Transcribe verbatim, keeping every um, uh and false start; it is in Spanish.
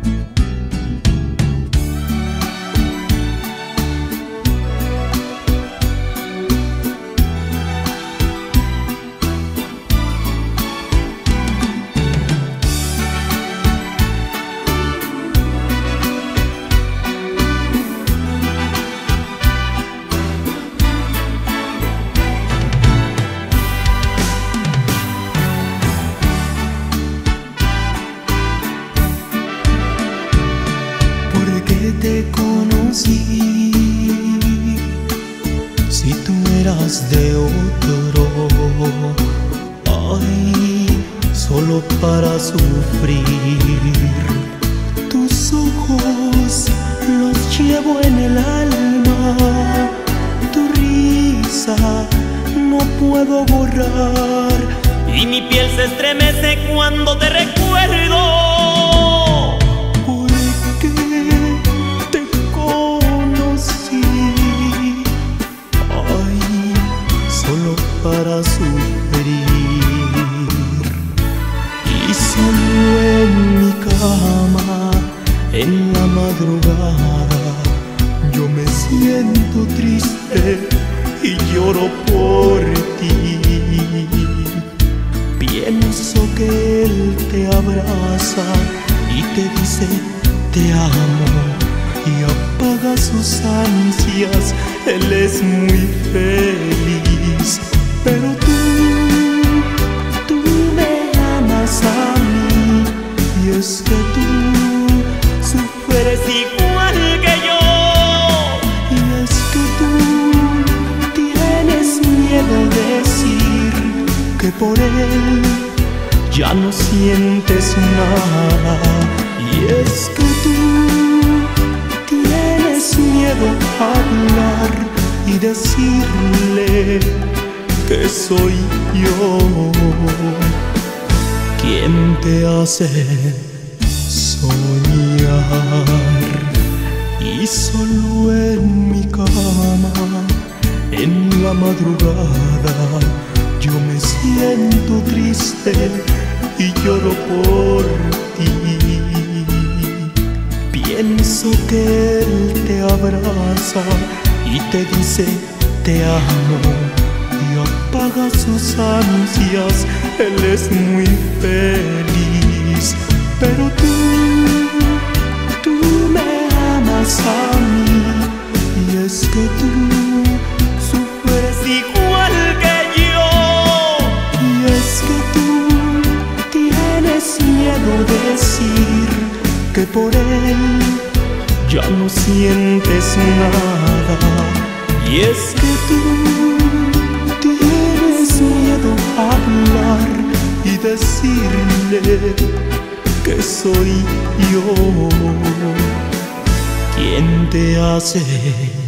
Te conocí, si tú eras de otro, ay, solo para sufrir. Tus ojos los llevo en el alma, tu risa no puedo borrar, y mi piel se estremece cuando te recuerdo. Para sufrir, y solo en mi cama, en la madrugada, yo me siento triste y lloro por ti. Pienso que él te abraza y te dice te amo, y apaga sus ansias, él es muy feliz. Pero tú, tú me amas a mí, y es que tú sufres igual que yo. Y es que tú tienes miedo de decir que por él ya no sientes nada. Y es que tú tienes miedo a hablar y decirle que soy yo quien te hace soñar. Y solo en mi cama, en la madrugada, yo me siento triste y lloro por ti. Pienso que él te abraza y te dice te amo, y apaga sus ansias, él es muy feliz. Pero tú, tú me amas a mí, y es que tú sufres igual que yo. Y es que tú tienes miedo de decir que por él ya no sientes nada. Y es que tú tienes miedo a hablar y decirle que soy yo quien te hace